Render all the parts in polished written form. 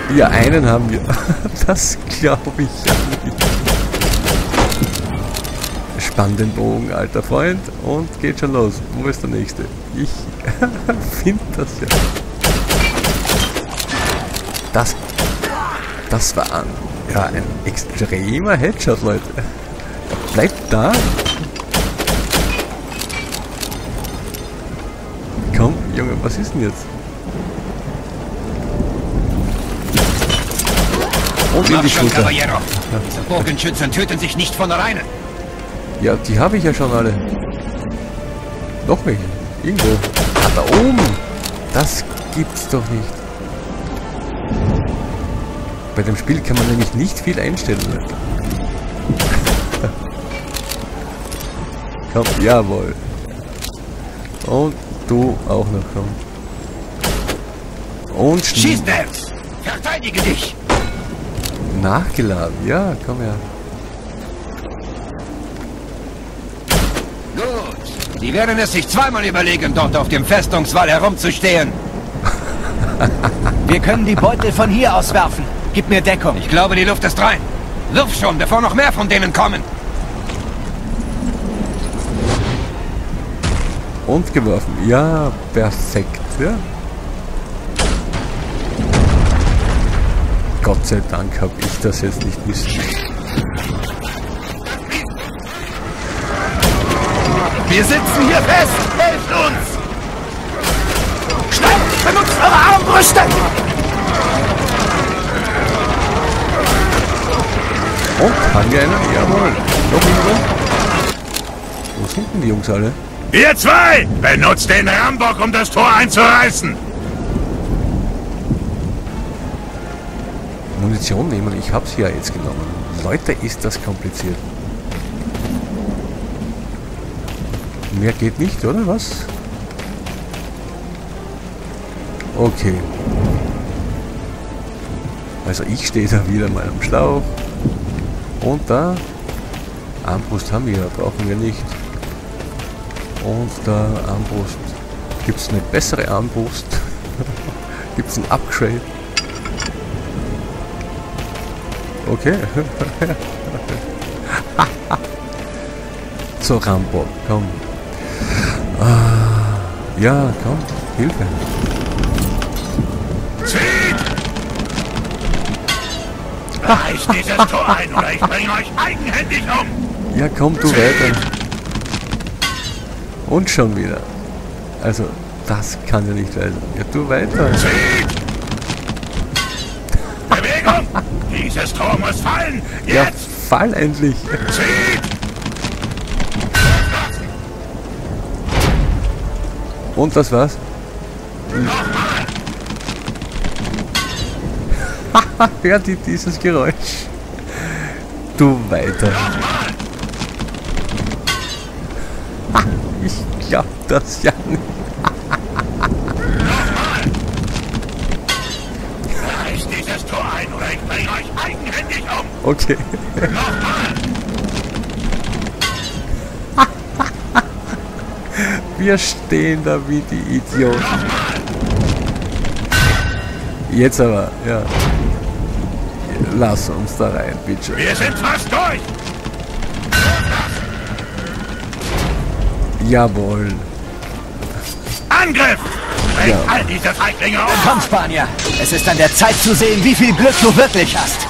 Ja, einen haben wir. Das glaube ich ja nicht. Spann den Bogen, alter Freund, und geht schon los. Wo ist der nächste? Ich finde das ja. Das war ein extremer Headshot, Leute. Bleibt da. Komm, Junge, was ist denn jetzt? Und in die Schulter. Diese Bogenschützen töten sich nicht von alleine. Ja, die habe ich ja schon alle. Noch welche. Irgendwo. Ah, da oben. Das gibt's doch nicht. Bei dem Spiel kann man nämlich nicht viel einstellen. Komm, jawohl. Und du auch noch, komm. Und schieß selbst! Verteidige dich! Nachgeladen, ja, komm her. Gut, die werden es sich zweimal überlegen, dort auf dem Festungswall herumzustehen. Wir können die Beutel von hier aus werfen. Gib mir Deckung. Ich glaube, die Luft ist rein. Wirf schon, bevor noch mehr von denen kommen. Und geworfen. Ja, perfekt. Ja. Gott sei Dank habe ich das jetzt nicht müssen. Wir sitzen hier fest. Helft uns! Schnell! Benutzt eure Armbrüste! Und haben wir einen? Jawohl. Noch irgendwo? Wo sind denn die Jungs alle? Ihr zwei! Benutzt den Rambock, um das Tor einzureißen! Munition nehmen, ich hab's ja jetzt genommen. Leute, ist das kompliziert. Mehr geht nicht, oder was? Okay. Also ich stehe da wieder mal am Schlauch. Und da Armbrust haben wir ja, brauchen wir nicht. Und da Armbrust. Gibt es eine bessere Armbrust? Gibt es ein Upgrade? Okay. So, Rambo, komm. Ja, komm, Hilfe. Reißt dieses Tor ein oder ich bringe euch eigenhändig um! Ja, komm du weiter. Und schon wieder. Also, das kann ja nicht weiter. Ja, du weiter. Bewegung! Dieses Tor muss fallen! Jetzt! Ja, fall endlich. Und das war's? Hört ihr dieses Geräusch? Du weiter. Ich glaub das ja nicht. Reißt dieses Tor ein oder ich bringe euch eigenhändig um! Okay. Wir stehen da wie die Idioten. Jetzt aber, ja. Lass uns da rein, bitte. Wir sind fast durch! Jawohl. Angriff! Bringt Ja. all diese Feiglinge um! Komm, Spanier! Es ist an der Zeit zu sehen, wie viel Glück du wirklich hast.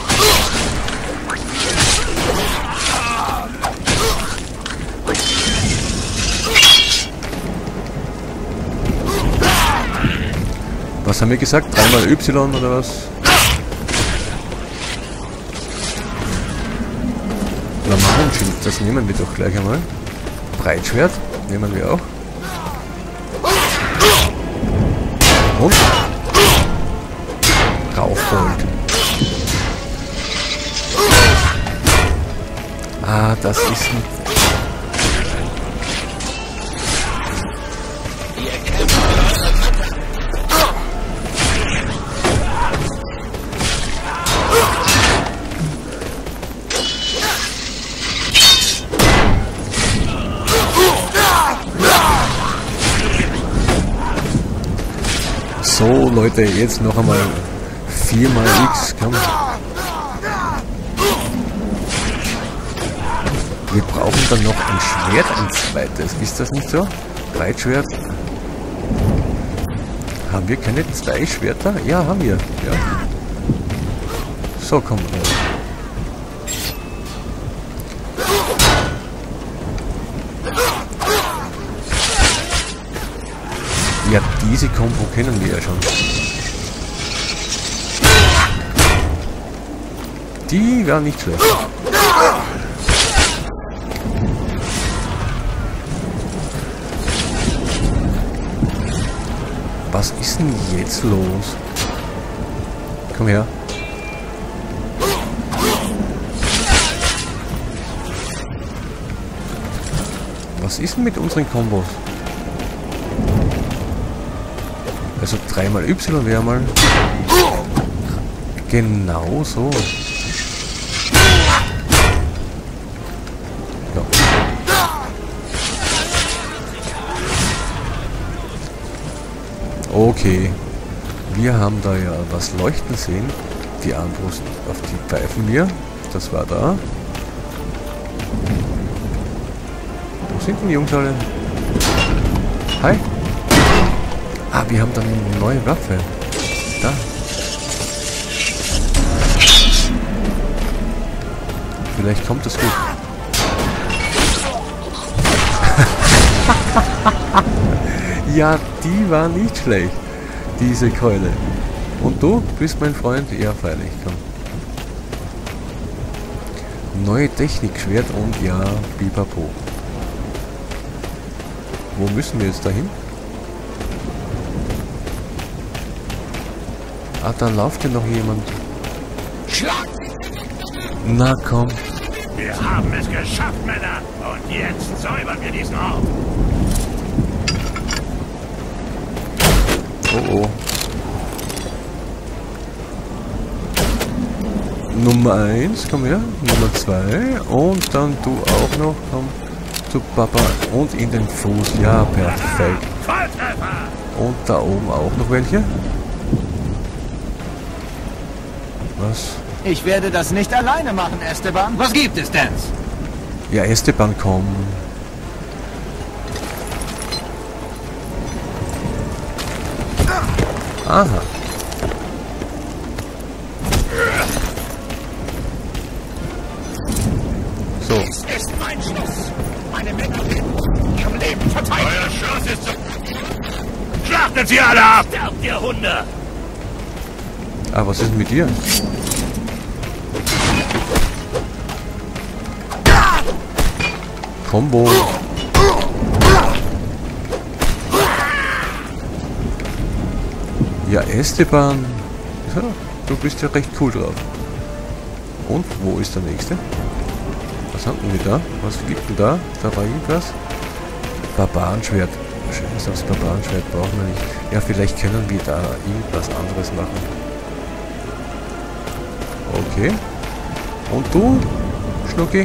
Was haben wir gesagt? Dreimal Y oder was? Lamaren-Schild, das nehmen wir doch gleich einmal. Breitschwert nehmen wir auch. Und Raufbold. Ah, das ist ein... So Leute, jetzt noch einmal 4 mal X, komm. Wir brauchen dann noch ein Schwert, ein zweites. Ist das nicht so? Breitschwert. Haben wir keine 2 Schwerter? Ja, haben wir. Ja. So, komm. Ja, diese Kombo kennen wir ja schon. Die war nicht schlecht. Was ist denn jetzt los? Komm her. Was ist denn mit unseren Kombos? Also 3 mal Y wäre mal genau so. Ja. Okay. Wir haben da ja was leuchten sehen. Die Armbrust, auf die pfeifen wir. Das war da. Wo sind denn die Jungs alle? Hi. Ah, wir haben dann eine neue Waffe. Da. Vielleicht kommt es gut. Ja, die war nicht schlecht. Diese Keule. Und du bist mein Freund? Ja, freilich. Komm. Neue Technik, Schwert und ja, Bipapo. Wo müssen wir jetzt dahin? Ah, da läuft ja noch jemand. Schlag! Na komm. Wir haben es geschafft, Männer. Und jetzt säubern wir diesen Ort. Oh oh. Nummer 1, komm her. Nummer 2. Und dann du auch noch. Komm zu Papa. Und in den Fuß. Ja, perfekt. Volltreffer! Und da oben auch noch welche. Was? Ich werde das nicht alleine machen, Esteban. Was gibt es denn? Ja, Esteban, komm. Aha. So. Es ist mein Schloss. Meine Männer werden ihrem Leben verteidigen. Euer Schloss ist so... Schlachtet sie alle ab! Sterbt ihr Hunde! Ah, was ist denn mit dir? Combo. Ja, Esteban. Ja, du bist ja recht cool drauf. Und wo ist der nächste? Was haben wir da? Was gibt denn da? Da war irgendwas? Barbarenschwert. Scheiße, das Barbarenschwert brauchen wir nicht. Ja, vielleicht können wir da irgendwas anderes machen. Okay. Und du, Schnucki?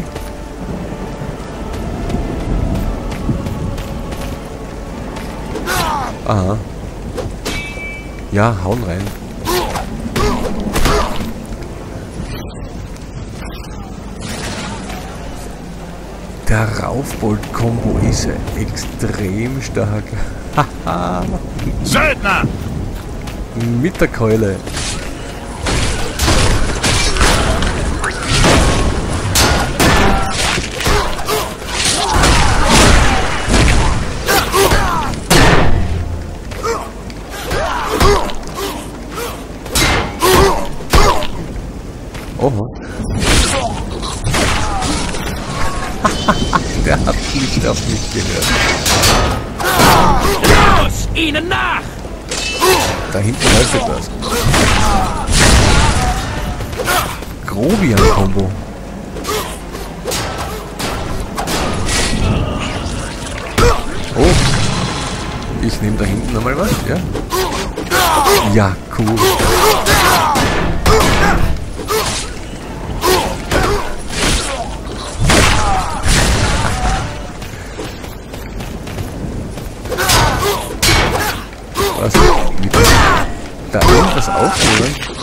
Aha. Ja, hauen rein. Der Raufbold-Kombo ist extrem stark. Haha. Söldner! Mit der Keule. Oho. Der hat nicht auf mich gehört. Los, ihnen nach! Da hinten läuft etwas. Grobian-Kombo. Oh. Ich nehme da hinten nochmal was, ja? Ja, cool. Was? Da irgendwas aufnehmen?